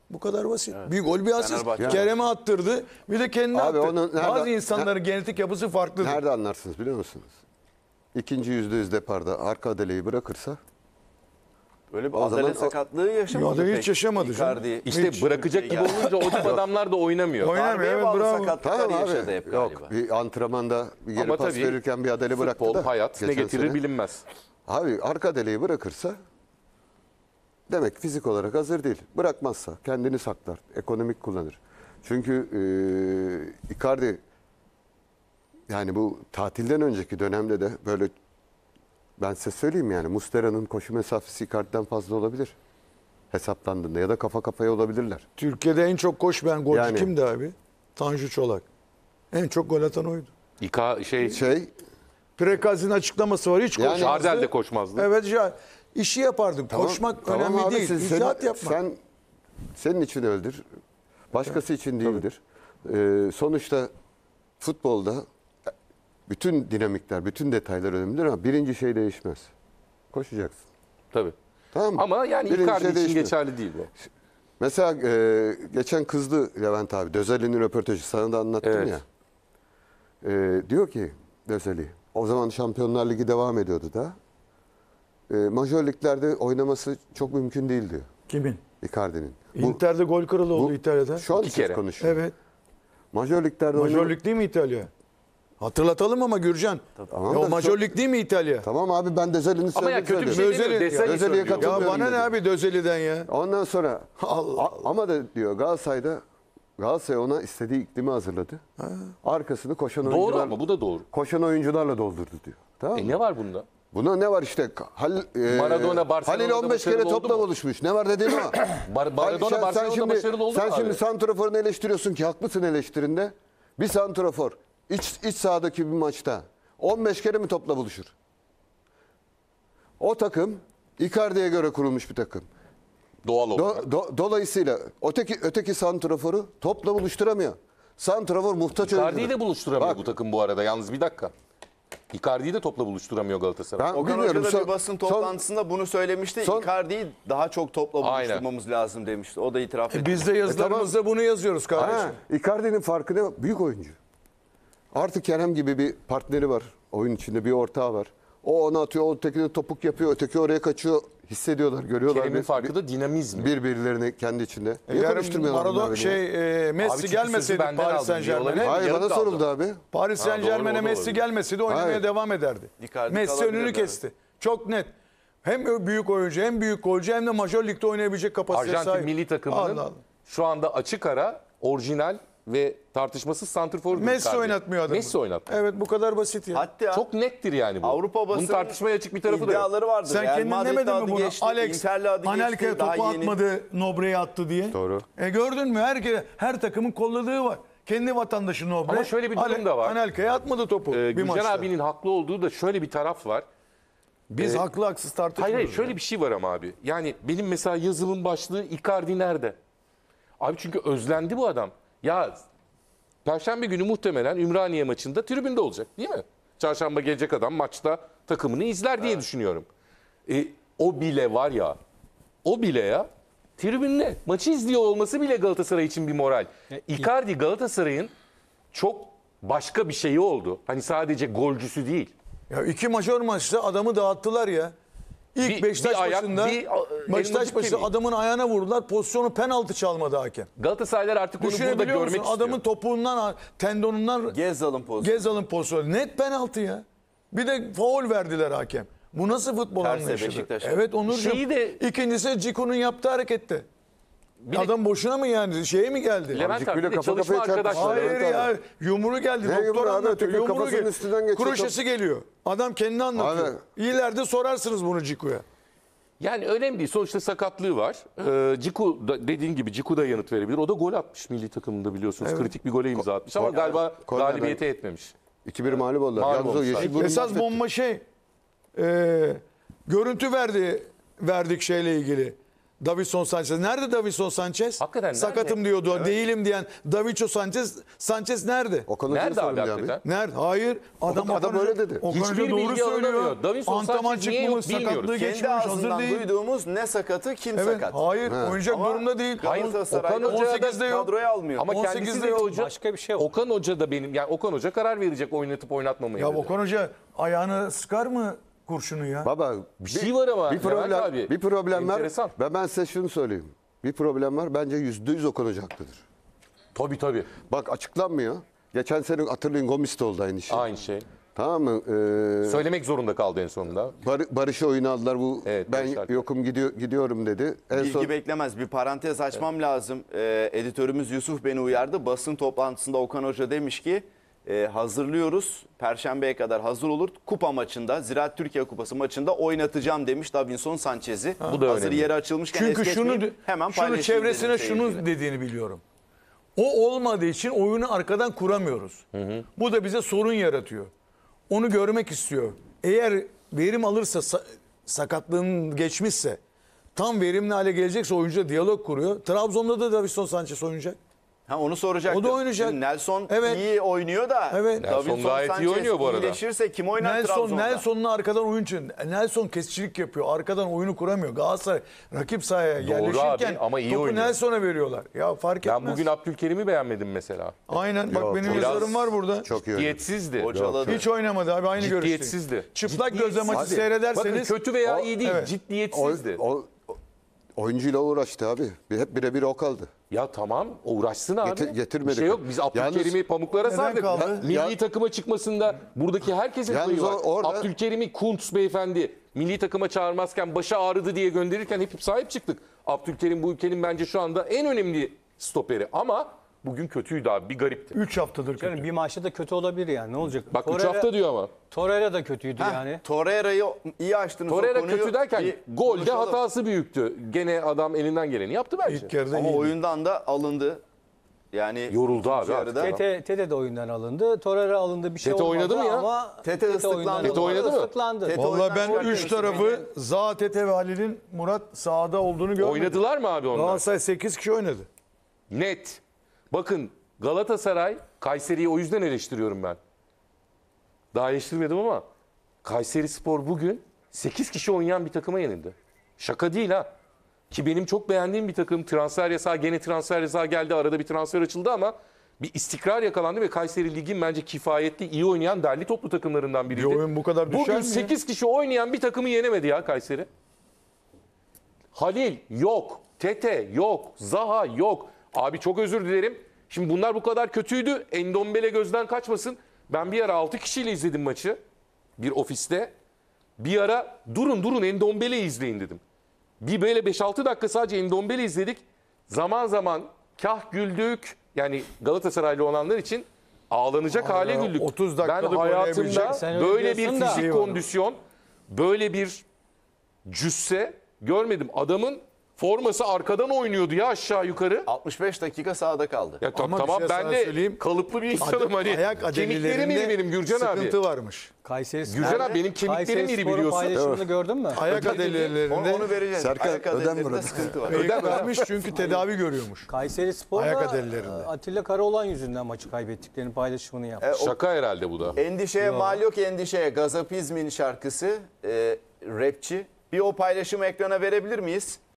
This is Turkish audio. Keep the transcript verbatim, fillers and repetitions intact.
Bu kadar basit. Evet. Bir gol bir asist. Fenerbahçe- Kerem'e attırdı. Bir de kendi Abi attı. onu nerede- Bazı insanların ne- genetik yapısı farklıdır. Nerede anlarsınız biliyor musunuz? İkinci yüzde yüz deparda arka adeleyi bırakırsa Böyle bir O adalet zaman o- sakatlığı yaşamadı. Ya da hiç pek. yaşamadı canım. Icardi. İşte Hiç. bırakacak gibi Yani. olunca o tip adamlar da oynamıyor. Oynamıyor. Darbeye Evet, bağlı bravo. sakatlıklar tamam yaşadı abi. hep galiba. Yok bir antrenmanda bir geri Ama pas tabii verirken bir adele bıraktı futbol, da. hayat ne geçen getirir sene. bilinmez. Abi arka adeleyi bırakırsa demek ki fizik olarak hazır değil. Bırakmazsa kendini saklar. Ekonomik kullanır. Çünkü e, Icardi yani bu tatilden önceki dönemde de böyle ben size söyleyeyim yani Muslera'nın koşu mesafesi Icardi'den fazla olabilir. Hesaplandığında ya da kafa kafaya olabilirler. Türkiye'de en çok koşmayan golcü Yani. kimdi abi? Tanju Çolak. En çok gol atan oydu. İka şey, Şey Prekaz'ın açıklaması var. Hiç Yani- koşmazdı. Jardel de koşmazdı. Evet ya. İşi yapardım. tamam, Koşmak tamam önemli abi, değil. sen- İcraat sen, yapmak. Sen senin için öldür. Başkası için değildir. Ee, sonuçta futbolda bütün dinamikler, bütün detaylar önemlidir ama birinci şey değişmez. Koşacaksın. Tabii. Tamam mı? Ama yani Birinci Icardi şey için değişmiyor. geçerli değil bu. Mesela e, geçen kızdı Levent abi. Dözeli'nin röportajı sana da anlattım Evet. ya. E, diyor ki Dözeli, o zaman Şampiyonlar Ligi devam ediyordu da. E, majör liglerde oynaması çok mümkün değil diyor. Kimin? Icardi'nin. Bu- Inter'de gol kralı oldu bu- İtalya'da. Şu an İki söz kere. konuşuyor. Evet. Majör liglerde oynaması- Majör lig değil mi İtalya? Hatırlatalım ama Gürcan. Tamam Ya da o majör çok- lig değil mi İtalya? Tamam abi ben Dözeli'nin Ama ya söylediğini kötü bir şey söylüyorum. demiyor. Özeli- Deseni Özeli'ye söylüyor. katılmıyorum. Ya bana ne dedim. abi Dözeli'den ya? Ondan sonra Allah a- ama da diyor Galatasaray'da Galatasaray ona istediği iklimi hazırladı. Arkasını koşan Doğru oyuncular ama bu da doğru. koşan oyuncularla doldurdu diyor. Tamam mı? E ne var bunda? Buna ne var işte? Hal, e, Maradona Barcelona'da Halil on beş kere başarılı oldu topla mu? buluşmuş. Ne var dediğim o. Bar Maradona sen, sen Barcelona'da şimdi, başarılı oldu sen mu şimdi abi? santraforunu eleştiriyorsun ki haklısın eleştirinde. Bir santrafor iç, iç sahadaki bir maçta on beş kere mi topla buluşur? O takım Icardi'ye göre kurulmuş bir takım. Doğal Do, olarak. do- dolayısıyla öteki öteki santraforu topla buluşturamıyor. Santrafor muhtaç Icardi'yi oyuncudur. de buluşturamıyor Bak. bu takım bu arada. Yalnız bir dakika. Icardi'yi de topla buluşturamıyor Galatasaray. Ben Okan bilmiyorum. Hoca da Son- bir basın son- toplantısında bunu söylemişti. son- Icardi'yi daha çok topla Aynen. buluşturmamız lazım demişti. O da itiraf etti. Biz de yazılarımızda bunu yazıyoruz kardeşim. Ha, Icardi'nin farkı ne? Büyük oyuncu. Artık Kerem gibi bir partneri var. Oyun içinde bir ortağı var. O onu atıyor, o ötekine topuk yapıyor, öteki oraya kaçıyor. Hissediyorlar, görüyorlar. Kerem'in bir- farkı da dinamizmi. birbirlerini kendi içinde. Niye Yarın konuşturmuyorlar bunlar Maradona beni şey ya? e, Messi Abi çünkü sözü gelmeseydi benden Paris aldım Saint diye olabilir. Germain'e. Hayır yarım bana kaldı. soruldu abi. Paris Ha, Saint doğru, Germain'e o da Messi olabilir. gelmeseydi oynamaya Hayır. devam ederdi. Icardi Messi kalabilirdi, önünü evet. kesti. Çok net. Hem büyük oyuncu hem büyük golcü hem de majör ligde oynayabilecek kapasiteye Arjantin sahip. milli takımının Allah Allah. şu anda açık ara orijinal ve tartışmasız santrfor. Messi oynatmıyor adamı. Messi oynatmıyor. Evet bu kadar basit ya. Hatta Çok nettir yani bu. Avrupa Bunun basının tartışmaya açık bir tarafı da yok. iddiaları vardır. Sen Real kendin Madrid'de demedin mi adı bunu? geçti, Alex Inter'le adı Anelka'ya geçti, daha topu yeni. atmadı, Nobre'ye attı diye. Doğru. E gördün mü? Her, her takımın kolladığı var. Kendi vatandaşı Nobre. Ama şöyle bir durum Ale- da var. Anelka'ya atmadı topu Ee, bir Gülcan maçta. abinin haklı olduğu da şöyle bir taraf var. Biz haklı haksız tartışmıyoruz. Hayır hayır şöyle ya. bir şey var ama abi. Yani benim mesela yazımın başlığı Icardi nerede? Abi çünkü özlendi bu adam. Ya Perşembe günü muhtemelen Ümraniye maçında tribünde olacak değil mi? Çarşamba gelecek adam maçta takımını izler diye düşünüyorum. E, o bile var ya, o bile ya tribünde maçı izliyor olması bile Galatasaray için bir moral. Icardi Galatasaray'ın çok başka bir şeyi oldu. Hani sadece golcüsü değil. Ya iki majör maçta adamı dağıttılar ya. İlk Bir- Beşiktaş bir ayak, maçında bir, e, Beşiktaş elmacık maçında kemiği. adamın ayağına vurdular. Pozisyonu penaltı çalmadı hakem. Galatasaraylar artık onu burada Düşünebiliyor görmek musun? istiyor. Adamın topuğundan, tendonundan Gezal'ın pozisyonu. Gezal'ın pozisyonu. Net penaltı ya. Bir de faul verdiler hakem. Bu nasıl futbol Terse anlayışıdır? Beşiktaş'a. Evet Onurcuğum. Şeyi de- İkincisi Ciku'nun yaptığı harekette. Bir de- Adam boşuna mı yani? Şeye mi geldi? Levent Azıcık abi bile bir de kafa çalışma kafaya çarpıştı. arkadaşları. Hayır Evet ya. abi. Yumruğu geldi. Ne Doktor yumruğu abi? anlatıyor. Öteki Yumruğu kafasının gel- üstünden geçiyor. Kroşesi geliyor. Adam kendi anlatıyor. Abi. İleride sorarsınız bunu Ciku'ya. Yani önemli değil. Sonuçta sakatlığı var. Ee, Ciku da, dediğin gibi Ciku da yanıt verebilir. O da gol atmış milli takımında biliyorsunuz. Kritik bir gole imza atmış ama galiba Kornerden- galibiyete yetmemiş. iki bir mağlup oldular. Mağlup Yalnız o olmuşlar. yeşil burnu Esas mahvetti. bomba şey. e, görüntü verdi verdik şeyle ilgili. Davinson Sanchez. Nerede Davinson Sanchez? Hakikaten nerede? Sakatım diyordu. Değilim diyen Davinson Sanchez. Sanchez nerede? Okan Hoca'ya Nerede abi sorun ya hakikaten? Nerede? Hayır. Adam, adam Okan öyle Hoca- dedi. Okan Hoca Hiçbir doğru bilgi alınamıyor. söylüyor. Davinson Antrenman Sanchez niye çıkmamış, yok bilmiyoruz. sakatlığı Kendi geçmiş, hazır ağzından değil. duyduğumuz ne sakatı kim Evet, sakat. hayır. Oynayacak Ama durumda değil. Hayır, Galatasaray'da Okan Hoca'ya on sekizde yok. kadroya almıyor. Ama on sekizde kendisi de yok. hoca. Başka bir şey yok. Okan Hoca da benim yani Okan Hoca karar verecek oynatıp oynatmamaya. Ya dedi. Okan Hoca ayağını sıkar mı kurşunu ya? Baba Bir şey var ama bir Levent problem, abi. bir problem var. Enteresan. Ve ben size şunu söyleyeyim. Bir problem var. Bence yüzde yüz Okan Hoca haklıdır. Tabii tabii. Bak açıklanmıyor. Geçen sene hatırlayın Gomis de oldu aynı şey. Aynı şey. Tamam mı? Ee, Söylemek zorunda kaldı en sonunda. Bar- Barış'ı oyuna aldılar. Bu Evet, ben Barış Alper. yokum gidiyor gidiyorum dedi. En Bilgi son beklemez. Bir parantez açmam lazım. Ee, editörümüz Yusuf beni uyardı. Basın toplantısında Okan Hoca demiş ki e, hazırlıyoruz. Perşembeye kadar hazır olur. Kupa maçında, Ziraat Türkiye Kupası maçında oynatacağım demiş Davinson Sanchez'i. Bu da Hazır önemli. yeri açılmışken Çünkü es şunu geçmeyeyim, hemen şunu paylaşayım çevresine dedim şunu seyirciyle. dediğini biliyorum. O olmadığı için oyunu arkadan kuramıyoruz. Bu da bize sorun yaratıyor. Onu görmek istiyor. Eğer verim alırsa sa- sakatlığın geçmişse tam verimli hale gelecekse oyuncu diyalog kuruyor. Trabzon'da da Davinson Sanchez oynayacak. Ha onu soracaktım. O da oynayacak. Şimdi Nelson Evet. iyi oynuyor da. Evet. Nelson Davinson gayet iyi Sanchez oynuyor bu arada. iyileşirse kim oynar Nelson Trabzon'da? Nelson'un arkadan oyun için. Nelson kesicilik yapıyor. Arkadan oyunu kuramıyor. Galatasaray rakip sahaya yerleşirken abi ama iyi topu oynuyor. Nelson'a veriyorlar. Ya fark Ben etmez. bugün Abdülkerim'i beğenmedim mesela. Aynen bak Yok, benim biraz- yazarım var burada. çok iyi oynadı. Ciddiyetsizdi. Hocaladı. Hiç oynamadı abi aynı görüşteyim. Ciddiyetsizdi. Çıplak gözle maçı Hadi. seyrederseniz Bakın kötü veya O- iyi değil. evet. o, Ciddiyetsizdi. o- oyuncuyla uğraştı abi. Bir- Hep birebir o kaldı. Ya tamam uğraşsın abi. Getir- getirmedik. Bir şey yok. Biz Abdülkerim'i Yalnız- pamuklara Neden sardık. kaldı? Milli Ya- takıma çıkmasında buradaki herkesin Yalnız payı var. o- orada- Abdülkerim'i Kuntz beyefendi milli takıma çağırmazken başı ağrıdı diye gönderirken hep sahip çıktık. Abdülkerim bu ülkenin bence şu anda en önemli stoperi ama bugün kötüydü abi. Bir garipti. üç haftadır kötü. Yani bir maçta da kötü olabilir yani. Ne olacak? Bak üç Torreira- hafta diyor ama. Torreira da kötüydü Heh, yani. Torreira'yı iyi açtınız. o Torreira konuyu. kötü derken Bir golde konuşalım. hatası büyüktü. Gene adam elinden geleni yaptı bence. İlk yarıda Ama iyiydi. oyundan da alındı. Yani Yoruldu abi ikinci yarıda. artık. Tete, Tete de oyundan alındı. Torreira alındı bir şey Tete olmadı oynadı mı ya? ama Tete ıslıklandı. oyundan Tete alındı. oynadı mı? Islıklandı. Tete- Vallahi oyundan ben çıkarken üç işte tarafı bence- Zaha, Tete ve Halil'in Murat sahada olduğunu görmedim. Oynadılar mı abi onlar? Galatasaray sekiz kişi oynadı. Net. Bakın Galatasaray Kayseri'yi o yüzden eleştiriyorum ben. Daha eleştirmedim ama Kayseri Spor bugün sekiz kişi oynayan bir takıma yenildi. Şaka değil ha. Ki benim çok beğendiğim bir takım transfer yasağı gene transfer yasağı geldi. Arada bir transfer açıldı ama bir istikrar yakalandı ve Kayseri Lig'in bence kifayetli iyi oynayan derli toplu takımlarından biriydi. Bir oyun bu kadar düşer Bugün mi ya? sekiz kişi oynayan bir takımı yenemedi ya Kayseri. Halil yok. Tete yok. Zaha yok. Abi çok özür dilerim. Şimdi bunlar bu kadar kötüydü. Endombele gözden kaçmasın. Ben bir ara altı kişiyle izledim maçı. Bir ofiste. Bir ara durun durun Endombele'yi izleyin dedim. Bir böyle beş altı dakika sadece Endombele izledik. Zaman zaman kah güldük. Yani Galatasaraylı olanlar için ağlanacak hale ya, güldük. otuz Ben dakikalık hayatımda oynayabilecek- Sen öyle böyle bir diyorsun da- fizik Şey var. kondisyon, böyle bir cüsse görmedim. Adamın forması arkadan oynuyordu ya aşağı yukarı. altmış beş dakika sahada kaldı. Ya ta- Ama bir tamam şey ben sana de söyleyeyim. kalıplı bir insanım hani. Ayak Kemiklerim adelilerinde iri benim Gürcan abi. sıkıntı varmış. Kayseri Spor. Gürcan abi benim kemiklerim Kayseri iri Spor'un biliyorsun. paylaşımını gördün mü? Ayak Onu, adelilerinde onu vereceğiz. Serkan, Ayak ödem adelilerinde burada. sıkıntı var. ödem vermiş çünkü tedavi görüyormuş. Kayseri Spor Ayak da adelilerinde. Atilla Karaoğlan yüzünden maçı kaybettiklerini paylaşımını yaptı. E, o- Şaka herhalde bu da. Endişeye mal yok endişeye. Gazapizm'in şarkısı e, rapçi. Bir o paylaşımı ekrana verebilir miyiz?